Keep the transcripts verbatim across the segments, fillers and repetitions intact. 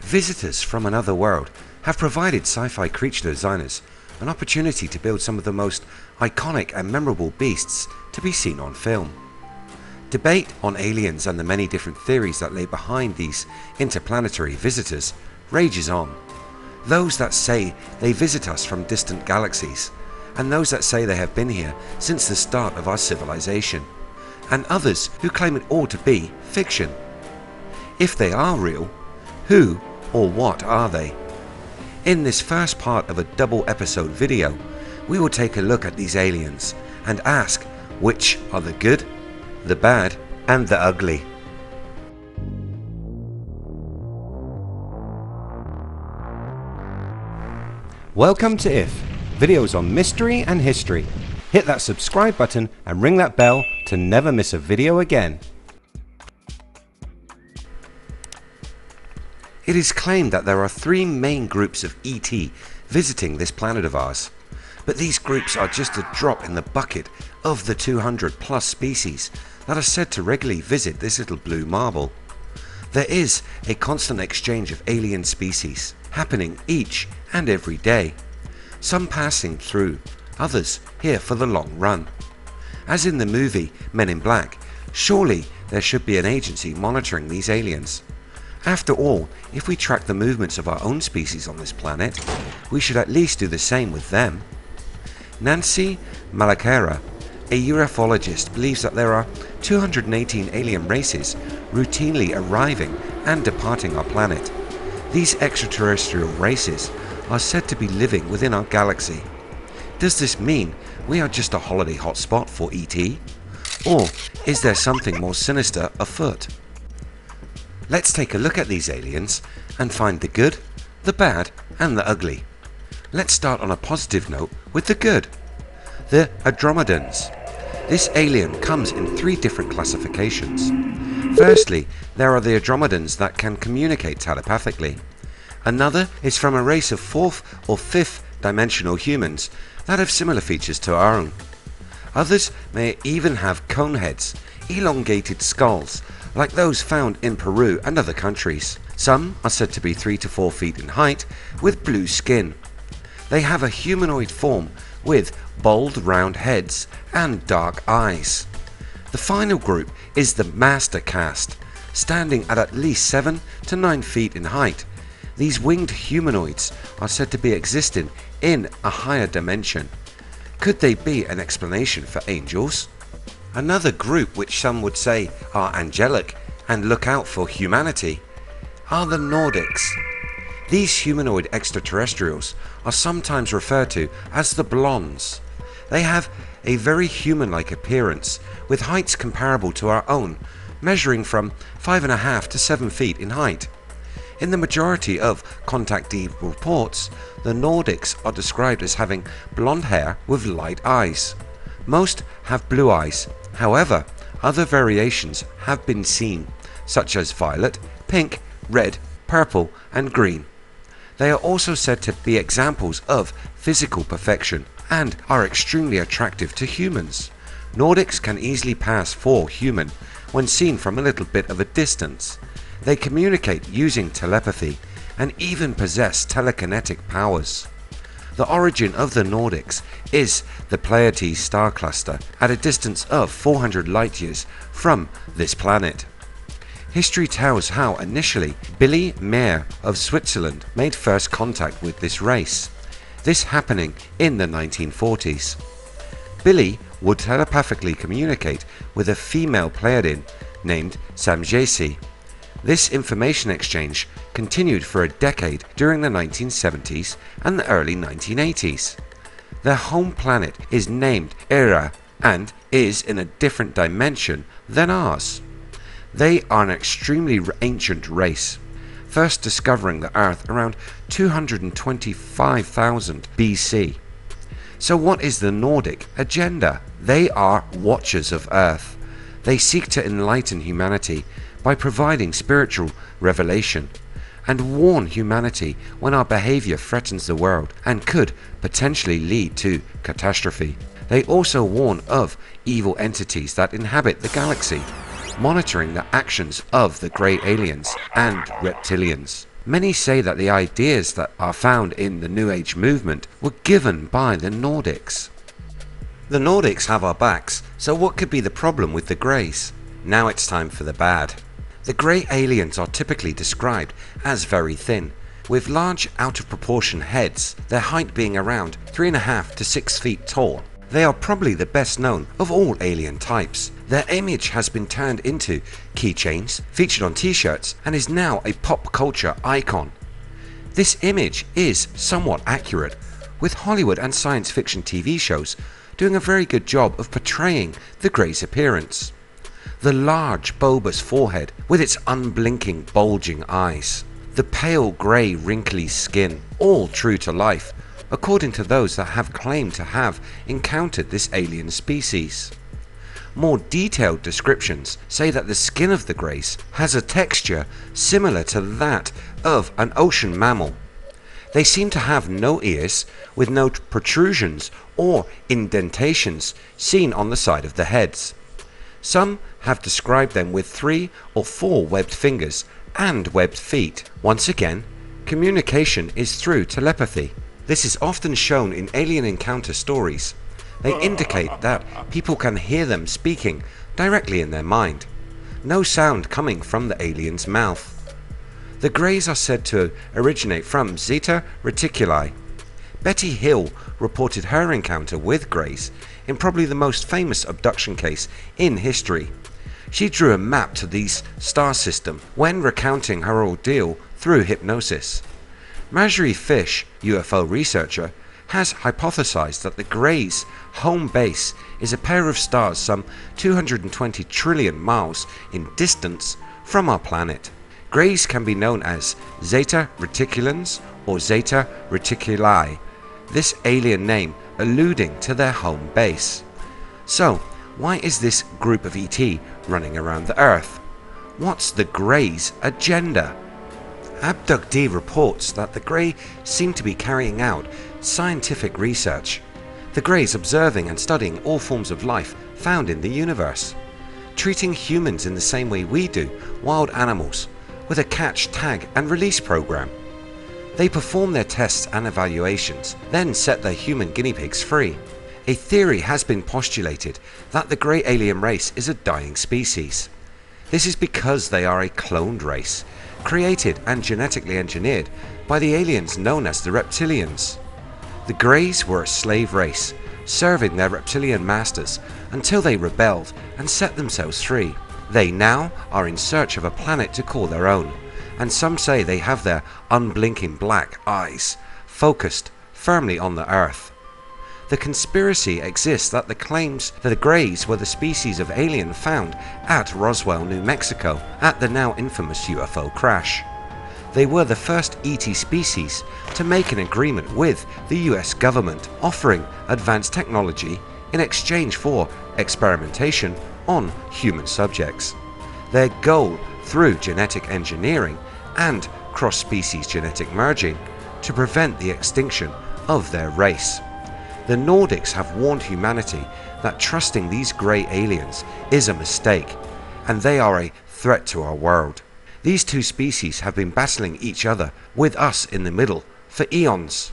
Visitors from another world have provided sci-fi creature designers an opportunity to build some of the most iconic and memorable beasts to be seen on film. Debate on aliens and the many different theories that lay behind these interplanetary visitors rages on. Those that say they visit us from distant galaxies, and those that say they have been here since the start of our civilization, and others who claim it all to be fiction. If they are real, who or what are they? In this first part of a double episode video, we will take a look at these aliens and ask which are the good, the bad, and the ugly. Welcome to If, videos on mystery and history. Hit that subscribe button and ring that bell to never miss a video again. It is claimed that there are three main groups of E T visiting this planet of ours, but these groups are just a drop in the bucket of the two hundred plus species that are said to regularly visit this little blue marble. There is a constant exchange of alien species happening each and every day, some passing through, others here for the long run. As in the movie Men in Black, surely there should be an agency monitoring these aliens. After all, if we track the movements of our own species on this planet, we should at least do the same with them. Nancy Malacara, a ufologist, believes that there are two hundred eighteen alien races routinely arriving and departing our planet. These extraterrestrial races are said to be living within our galaxy. Does this mean we are just a holiday hotspot for E T? Or is there something more sinister afoot? Let's take a look at these aliens and find the good, the bad, and the ugly. Let's start on a positive note with the good. The Andromedans. This alien comes in three different classifications. Firstly, there are the Andromedans that can communicate telepathically. Another is from a race of fourth or fifth dimensional humans that have similar features to our own. Others may even have cone heads, elongated skulls, like those found in Peru and other countries. Some are said to be three to four feet in height with blue skin. They have a humanoid form with bold round heads and dark eyes. The final group is the Master Caste, standing at at least seven to nine feet in height. These winged humanoids are said to be existing in a higher dimension. Could they be an explanation for angels? Another group which some would say are angelic and look out for humanity are the Nordics. These humanoid extraterrestrials are sometimes referred to as the Blondes. They have a very human-like appearance with heights comparable to our own, measuring from five and a half to seven feet in height. In the majority of contactee reports, the Nordics are described as having blonde hair with light eyes. Most have blue eyes. However, other variations have been seen, such as violet, pink, red, purple, and green. They are also said to be examples of physical perfection and are extremely attractive to humans. Nordics can easily pass for human when seen from a little bit of a distance. They communicate using telepathy and even possess telekinetic powers. The origin of the Nordics is the Pleiades star cluster at a distance of four hundred light years from this planet. History tells how initially Billy Meier of Switzerland made first contact with this race, this happening in the nineteen forties. Billy would telepathically communicate with a female Pleiadian named Samjesi. This information exchange continued for a decade during the nineteen seventies and the early nineteen eighties. Their home planet is named Era and is in a different dimension than ours. They are an extremely ancient race, first discovering the Earth around two hundred twenty-five thousand B C. So what is the Nordic agenda? They are watchers of Earth. They seek to enlighten humanity by providing spiritual revelation and warn humanity when our behavior threatens the world and could potentially lead to catastrophe. They also warn of evil entities that inhabit the galaxy, monitoring the actions of the grey aliens and reptilians. Many say that the ideas that are found in the New Age movement were given by the Nordics. The Nordics have our backs, so what could be the problem with the Greys? Now it's time for the bad. The Grey aliens are typically described as very thin, with large out of proportion heads, their height being around three and a half to six feet tall. They are probably the best known of all alien types. Their image has been turned into keychains, featured on t-shirts, and is now a pop culture icon. This image is somewhat accurate, with Hollywood and science fiction T V shows doing a very good job of portraying the Greys' appearance. The large bulbous forehead with its unblinking bulging eyes. The pale grey wrinkly skin, all true to life, according to those that have claimed to have encountered this alien species. More detailed descriptions say that the skin of the Greys has a texture similar to that of an ocean mammal. They seem to have no ears, with no protrusions or indentations seen on the side of the heads. Some have described them with three or four webbed fingers and webbed feet. Once again, communication is through telepathy. This is often shown in alien encounter stories. They indicate that people can hear them speaking directly in their mind. No sound coming from the alien's mouth. The Greys are said to originate from Zeta Reticuli. Betty Hill reported her encounter with Greys in probably the most famous abduction case in history. She drew a map to the star system when recounting her ordeal through hypnosis. Marjorie Fish, U F O researcher, has hypothesized that the Greys' home base is a pair of stars some two hundred twenty trillion miles in distance from our planet. Greys can be known as Zeta Reticulans or Zeta Reticuli, this alien name alluding to their home base. So, why is this group of E T running around the Earth? What's the Greys' agenda? Abductee reports that the Grey seem to be carrying out scientific research. The Greys observing and studying all forms of life found in the universe, treating humans in the same way we do wild animals, with a catch, tag and release program. They perform their tests and evaluations, then set their human guinea pigs free. A theory has been postulated that the Grey alien race is a dying species. This is because they are a cloned race, created and genetically engineered by the aliens known as the Reptilians. The Greys were a slave race, serving their reptilian masters until they rebelled and set themselves free. They now are in search of a planet to call their own, and some say they have their unblinking black eyes focused firmly on the Earth. The conspiracy exists that the claims that the Greys were the species of alien found at Roswell, New Mexico at the now infamous U F O crash. They were the first E T species to make an agreement with the U S government, offering advanced technology in exchange for experimentation on human subjects. Their goal, through genetic engineering and cross-species genetic merging, to prevent the extinction of their race. The Nordics have warned humanity that trusting these Grey aliens is a mistake, and they are a threat to our world. These two species have been battling each other, with us in the middle, for eons.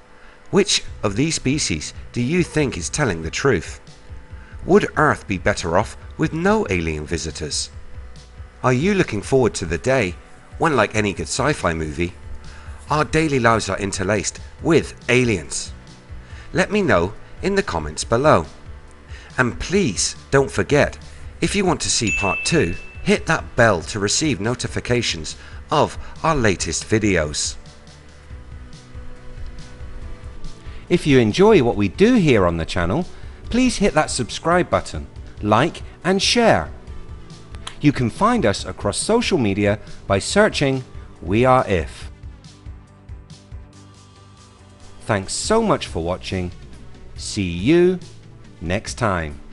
Which of these species do you think is telling the truth? Would Earth be better off with no alien visitors? Are you looking forward to the day when, like any good sci-fi movie, our daily lives are interlaced with aliens? Let me know in the comments below. And please don't forget, if you want to see part two, hit that bell to receive notifications of our latest videos. If you enjoy what we do here on the channel, please hit that subscribe button, like and share. You can find us across social media by searching We Are If. Thanks so much for watching. See you next time.